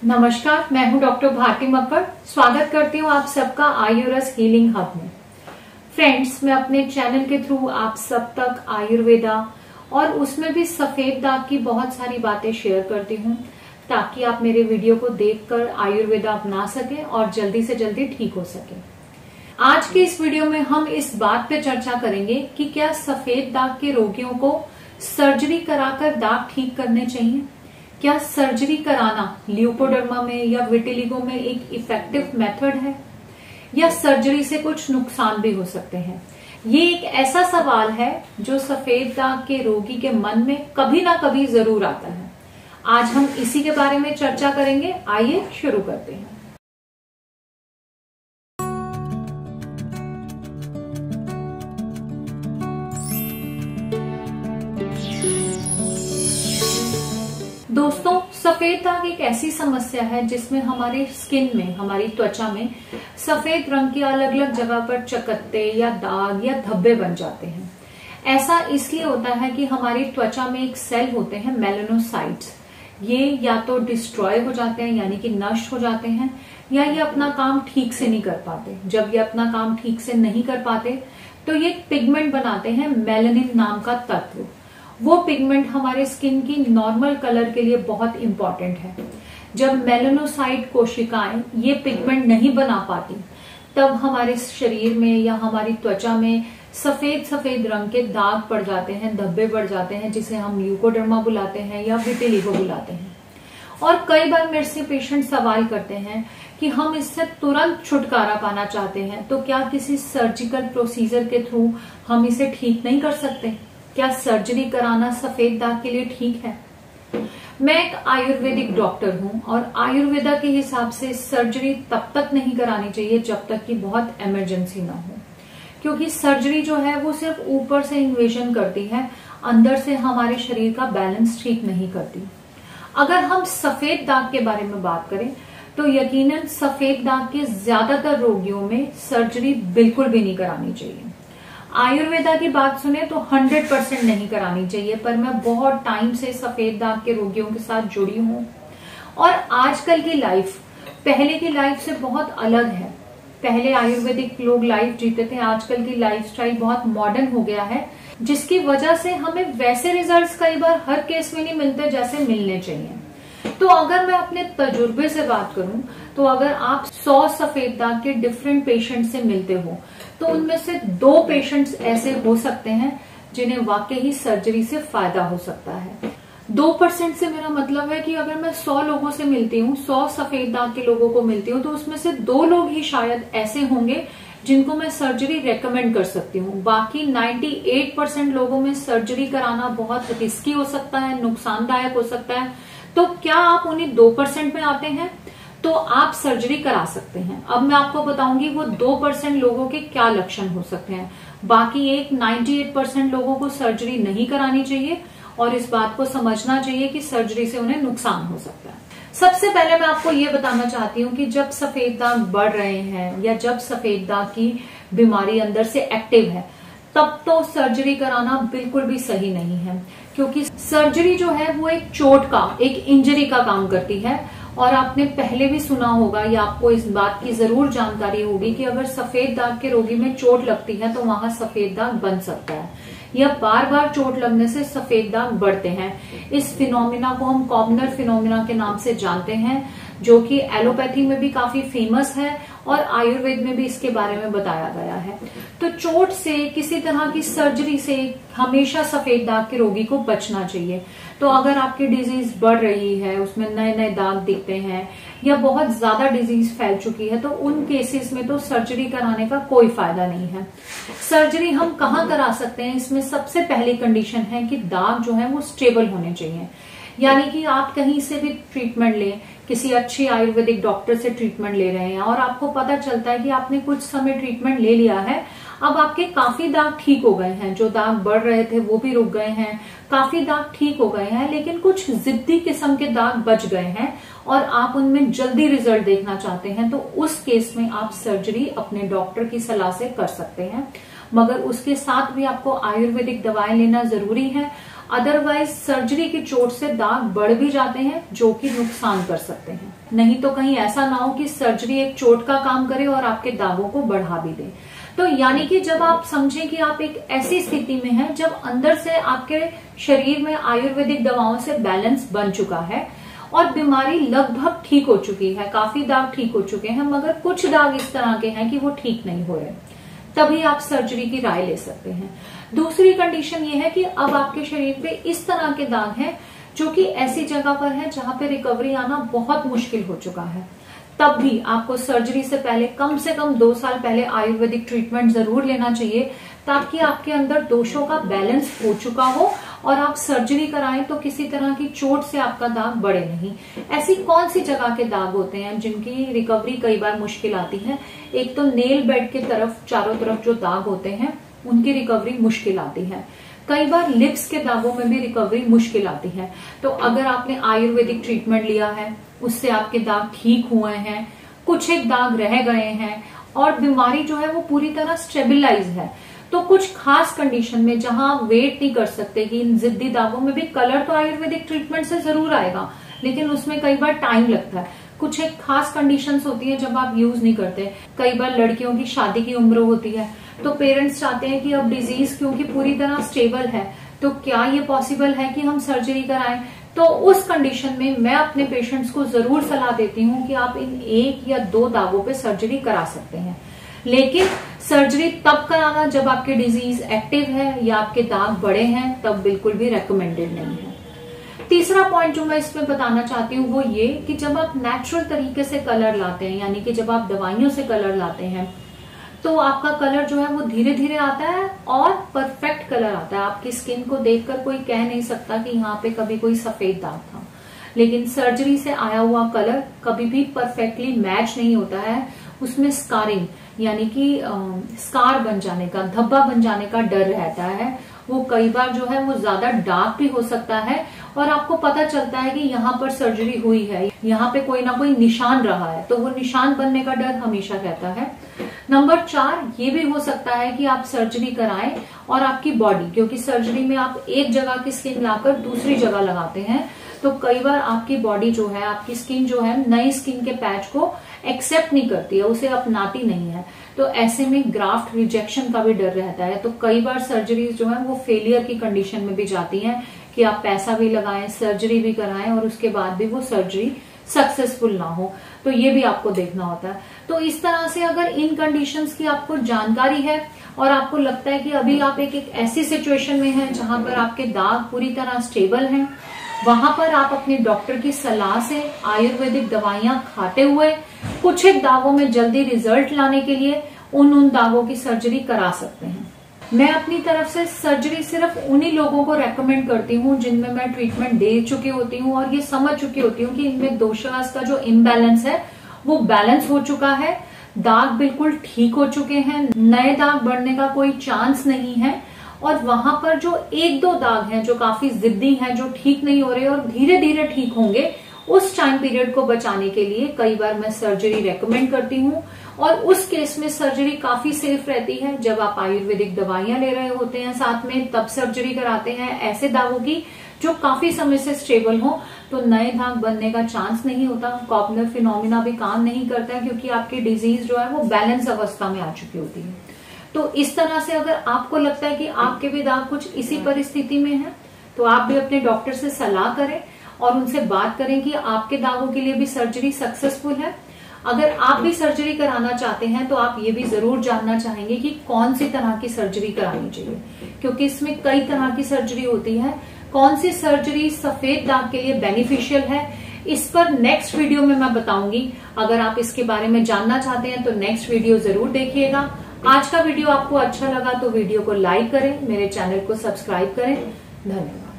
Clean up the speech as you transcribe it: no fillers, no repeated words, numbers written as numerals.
नमस्कार, मैं हूं डॉक्टर भारती मक्कड़। स्वागत करती हूं आप सबका आयुर्वेद हीलिंग हब में। फ्रेंड्स, मैं अपने चैनल के थ्रू आप सब तक आयुर्वेदा और उसमें भी सफेद दाग की बहुत सारी बातें शेयर करती हूं ताकि आप मेरे वीडियो को देखकर आयुर्वेदा अपना सकें और जल्दी से जल्दी ठीक हो सके। आज के इस वीडियो में हम इस बात पे चर्चा करेंगे कि क्या सफेद दाग के रोगियों को सर्जरी कराकर दाग ठीक करने चाहिए। क्या सर्जरी कराना ल्यूकोडर्मा में या विटिलिगो में एक इफेक्टिव मेथड है या सर्जरी से कुछ नुकसान भी हो सकते हैं। ये एक ऐसा सवाल है जो सफेद दाग के रोगी के मन में कभी ना कभी जरूर आता है। आज हम इसी के बारे में चर्चा करेंगे। आइए शुरू करते हैं। दोस्तों, सफेद दाग एक ऐसी समस्या है जिसमें हमारे स्किन में, हमारी त्वचा में सफेद रंग की अलग अलग जगह पर चकत्ते या दाग या धब्बे बन जाते हैं। ऐसा इसलिए होता है कि हमारी त्वचा में एक सेल होते हैं मेलानोसाइट्स। ये या तो डिस्ट्रॉय हो जाते हैं यानी कि नष्ट हो जाते हैं या ये अपना काम ठीक से नहीं कर पाते। जब ये अपना काम ठीक से नहीं कर पाते तो ये पिगमेंट बनाते हैं, मेलानिन नाम का तत्व। वो पिगमेंट हमारे स्किन की नॉर्मल कलर के लिए बहुत इंपॉर्टेंट है। जब मेलानोसाइट कोशिकाएं ये पिगमेंट नहीं बना पाती तब हमारे शरीर में या हमारी त्वचा में सफेद सफेद रंग के दाग पड़ जाते हैं, धब्बे पड़ जाते हैं, जिसे हम ल्यूकोडर्मा बुलाते हैं या विटिलिगो बुलाते हैं। और कई बार मेरे से पेशेंट सवाल करते हैं कि हम इससे तुरंत छुटकारा पाना चाहते हैं, तो क्या किसी सर्जिकल प्रोसीजर के थ्रू हम इसे ठीक नहीं कर सकते? क्या सर्जरी कराना सफेद दाग के लिए ठीक है? मैं एक आयुर्वेदिक डॉक्टर हूं और आयुर्वेदा के हिसाब से सर्जरी तब तक नहीं करानी चाहिए जब तक कि बहुत इमरजेंसी ना हो, क्योंकि सर्जरी जो है वो सिर्फ ऊपर से इन्वेजन करती है, अंदर से हमारे शरीर का बैलेंस ठीक नहीं करती। अगर हम सफेद दाग के बारे में बात करें तो यकीनन सफेद दाग के ज्यादातर रोगियों में सर्जरी बिल्कुल भी नहीं करानी चाहिए। आयुर्वेदा की बात सुने तो 100% नहीं करानी चाहिए, पर मैं बहुत टाइम से सफेद दाग के रोगियों के साथ जुड़ी हूँ और आजकल की लाइफ पहले की लाइफ से बहुत अलग है। पहले आयुर्वेदिक लोग लाइफ जीते थे, आजकल की लाइफस्टाइल बहुत मॉडर्न हो गया है, जिसकी वजह से हमें वैसे रिजल्ट्स कई बार हर केस में नहीं मिलते जैसे मिलने चाहिए। तो अगर मैं अपने तजुर्बे से बात करूं तो अगर आप 100 सफेद दाग के डिफरेंट पेशेंट से मिलते हो तो उनमें से 2 पेशेंट्स ऐसे हो सकते हैं जिन्हें वाकई ही सर्जरी से फायदा हो सकता है। 2% से मेरा मतलब है कि अगर मैं 100 लोगों से मिलती हूँ, 100 सफेद दाग के लोगों को मिलती हूँ, तो उसमें से 2 लोग ही शायद ऐसे होंगे जिनको मैं सर्जरी रेकमेंड कर सकती हूँ। बाकी 98% लोगों में सर्जरी कराना बहुत रिस्की हो सकता है, नुकसानदायक हो सकता है। तो क्या आप उन्हीं 2% में आते हैं तो आप सर्जरी करा सकते हैं। अब मैं आपको बताऊंगी वो 2% लोगों के क्या लक्षण हो सकते हैं। बाकी एक 98% लोगों को सर्जरी नहीं करानी चाहिए और इस बात को समझना चाहिए कि सर्जरी से उन्हें नुकसान हो सकता है। सबसे पहले मैं आपको ये बताना चाहती हूँ कि जब सफेद दाग बढ़ रहे हैं या जब सफेद दाग की बीमारी अंदर से एक्टिव है तब तो सर्जरी कराना बिल्कुल भी सही नहीं है, क्योंकि सर्जरी जो है वो एक चोट का, एक इंजरी का काम करती है। और आपने पहले भी सुना होगा या आपको इस बात की जरूर जानकारी होगी कि अगर सफेद दाग के रोगी में चोट लगती है तो वहां सफेद दाग बन सकता है या बार बार चोट लगने से सफेद दाग बढ़ते हैं। इस फिनोमिना को हम कॉबनर फिनोमिना के नाम से जानते हैं, जो कि एलोपैथी में भी काफी फेमस है और आयुर्वेद में भी इसके बारे में बताया गया है। तो चोट से, किसी तरह की सर्जरी से हमेशा सफेद दाग के रोगी को बचना चाहिए। तो अगर आपकी डिजीज बढ़ रही है, उसमें नए नए दाग दिखते हैं या बहुत ज्यादा डिजीज फैल चुकी है, तो उन केसेस में तो सर्जरी कराने का कोई फायदा नहीं है। सर्जरी हम कहाँ करा सकते हैं? इसमें सबसे पहली कंडीशन है कि दाग जो है वो स्टेबल होने चाहिए, यानी कि आप कहीं से भी ट्रीटमेंट लें, किसी अच्छी आयुर्वेदिक डॉक्टर से ट्रीटमेंट ले रहे हैं और आपको पता चलता है कि आपने कुछ समय ट्रीटमेंट ले लिया है, अब आपके काफी दाग ठीक हो गए हैं, जो दाग बढ़ रहे थे वो भी रुक गए हैं, काफी दाग ठीक हो गए हैं, लेकिन कुछ जिद्दी किस्म के दाग बच गए हैं और आप उनमें जल्दी रिजल्ट देखना चाहते हैं, तो उस केस में आप सर्जरी अपने डॉक्टर की सलाह से कर सकते हैं। मगर उसके साथ भी आपको आयुर्वेदिक दवाएं लेना जरूरी है। अदरवाइज सर्जरी की चोट से दाग बढ़ भी जाते हैं जो कि नुकसान कर सकते हैं। नहीं तो कहीं ऐसा ना हो कि सर्जरी एक चोट का काम करे और आपके दागों को बढ़ा भी दे। तो यानी कि जब आप समझें कि आप एक ऐसी स्थिति में हैं जब अंदर से आपके शरीर में आयुर्वेदिक दवाओं से बैलेंस बन चुका है और बीमारी लगभग ठीक हो चुकी है, काफी दाग ठीक हो चुके हैं, मगर कुछ दाग इस तरह के हैं कि वो ठीक नहीं हो रहे, तभी आप सर्जरी की राय ले सकते हैं। दूसरी कंडीशन ये है कि अब आपके शरीर पे इस तरह के दाग हैं जो कि ऐसी जगह पर है जहां पे रिकवरी आना बहुत मुश्किल हो चुका है, तब भी आपको सर्जरी से पहले कम से कम 2 साल पहले आयुर्वेदिक ट्रीटमेंट जरूर लेना चाहिए, ताकि आपके अंदर दोषों का बैलेंस हो चुका हो और आप सर्जरी कराएं तो किसी तरह की चोट से आपका दाग बढ़े नहीं। ऐसी कौन सी जगह के दाग होते हैं जिनकी रिकवरी कई बार मुश्किल आती है? एक तो नेल बेड के तरफ चारों तरफ जो दाग होते हैं उनकी रिकवरी मुश्किल आती है। कई बार लिप्स के दागों में भी रिकवरी मुश्किल आती है। तो अगर आपने आयुर्वेदिक ट्रीटमेंट लिया है, उससे आपके दाग ठीक हुए हैं, कुछ एक दाग रह गए हैं और बीमारी जो है वो पूरी तरह स्टेबलाइज है, तो कुछ खास कंडीशन में जहां आप वेट नहीं कर सकते कि इन जिद्दी दागों में भी कलर तो आयुर्वेदिक ट्रीटमेंट से जरूर आएगा, लेकिन उसमें कई बार टाइम लगता है। कुछ एक खास कंडीशंस होती है जब आप यूज नहीं करते। कई बार लड़कियों की शादी की उम्र होती है, तो पेरेंट्स चाहते हैं कि अब डिजीज क्योंकि पूरी तरह स्टेबल है, तो क्या ये पॉसिबल है कि हम सर्जरी कराएं? तो उस कंडीशन में मैं अपने पेशेंट्स को जरूर सलाह देती हूँ कि आप इन 1 या 2 दागों पे सर्जरी करा सकते हैं, लेकिन सर्जरी तब कराना जब आपकी डिजीज एक्टिव है या आपके दाग बड़े हैं, तब बिल्कुल भी रेकमेंडेड नहीं है। तीसरा पॉइंट जो मैं इसमें बताना चाहती हूँ वो ये कि जब आप नेचुरल तरीके से कलर लाते हैं, यानी कि जब आप दवाइयों से कलर लाते हैं, तो आपका कलर जो है वो धीरे धीरे आता है और परफेक्ट कलर आता है। आपकी स्किन को देखकर कोई कह नहीं सकता कि यहाँ पे कभी कोई सफेद दाग था, लेकिन सर्जरी से आया हुआ कलर कभी भी परफेक्टली मैच नहीं होता है। उसमें स्कारिंग यानी कि स्कार बन जाने का, धब्बा बन जाने का डर रहता है। वो कई बार जो है वो ज्यादा डार्क भी हो सकता है और आपको पता चलता है कि यहाँ पर सर्जरी हुई है, यहाँ पे कोई ना कोई निशान रहा है, तो वो निशान बनने का डर हमेशा रहता है। नंबर 4 ये भी हो सकता है कि आप सर्जरी कराएं और आपकी बॉडी, क्योंकि सर्जरी में आप एक जगह की स्किन लाकर दूसरी जगह लगाते हैं, तो कई बार आपकी बॉडी जो है, आपकी स्किन जो है, नई स्किन के पैच को एक्सेप्ट नहीं करती है, उसे अपनाती नहीं है, तो ऐसे में ग्राफ्ट रिजेक्शन का भी डर रहता है। तो कई बार सर्जरी जो है वो फेलियर की कंडीशन में भी जाती हैं कि आप पैसा भी लगाएं, सर्जरी भी कराएं और उसके बाद भी वो सर्जरी सक्सेसफुल ना हो, तो ये भी आपको देखना होता है। तो इस तरह से अगर इन कंडीशंस की आपको जानकारी है और आपको लगता है कि अभी आप एक ऐसी सिचुएशन में हैं जहां पर आपके दाग पूरी तरह स्टेबल हैं, वहां पर आप अपने डॉक्टर की सलाह से आयुर्वेदिक दवाइयां खाते हुए कुछ एक दागों में जल्दी रिजल्ट लाने के लिए उन दागों की सर्जरी करा सकते हैं। मैं अपनी तरफ से सर्जरी सिर्फ उन्हीं लोगों को रेकमेंड करती हूँ जिनमें मैं ट्रीटमेंट दे चुकी होती हूँ और ये समझ चुकी होती हूँ कि इनमें दोषास का जो इम्बैलेंस है वो बैलेंस हो चुका है, दाग बिल्कुल ठीक हो चुके हैं, नए दाग बढ़ने का कोई चांस नहीं है, और वहां पर जो 1-2 दाग हैं जो काफी जिद्दी हैं, जो ठीक नहीं हो रहे और धीरे धीरे ठीक होंगे, उस टाइम पीरियड को बचाने के लिए कई बार मैं सर्जरी रेकमेंड करती हूँ। और उस केस में सर्जरी काफी सेफ रहती है। जब आप आयुर्वेदिक दवाइयां ले रहे होते हैं साथ में, तब सर्जरी कराते हैं ऐसे दागों की जो काफी समय से स्टेबल हो, तो नए दाग बनने का चांस नहीं होता। कॉपनर फिनोमिना भी काम नहीं करता है क्योंकि आपकी डिजीज जो है वो बैलेंस अवस्था में आ चुकी होती है। तो इस तरह से अगर आपको लगता है कि आपके भी दाग कुछ इसी परिस्थिति में है, तो आप भी अपने डॉक्टर से सलाह करें और उनसे बात करें कि आपके दागों के लिए भी सर्जरी सक्सेसफुल है। अगर आप भी सर्जरी कराना चाहते हैं तो आप ये भी जरूर जानना चाहेंगे कि कौन सी तरह की सर्जरी करानी चाहिए, क्योंकि इसमें कई तरह की सर्जरी होती है। कौन सी सर्जरी सफेद दाग के लिए बेनिफिशियल है, इस पर नेक्स्ट वीडियो में मैं बताऊंगी। अगर आप इसके बारे में जानना चाहते हैं तो नेक्स्ट वीडियो जरूर देखिएगा। आज का वीडियो आपको अच्छा लगा तो वीडियो को लाइक करें, मेरे चैनल को सब्सक्राइब करें। धन्यवाद।